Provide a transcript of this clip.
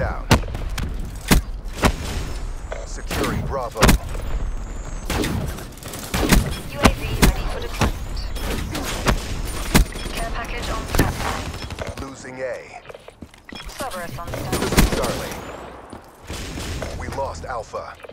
down. Securing Bravo. UAV ready for deployment. Care package on standby. Losing A. Cerberus on standby. Charlie. We lost Alpha.